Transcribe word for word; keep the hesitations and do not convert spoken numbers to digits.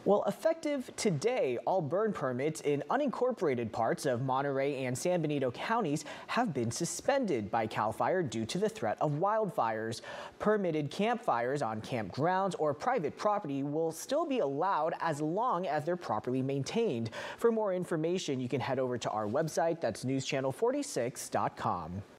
Well, effective today, all burn permits in unincorporated parts of Monterey and San Benito counties have been suspended by CAL FIRE due to the threat of wildfires. Permitted campfires on campgrounds or private property will still be allowed as long as they're properly maintained. For more information, you can head over to our website. That's news channel forty-six dot com.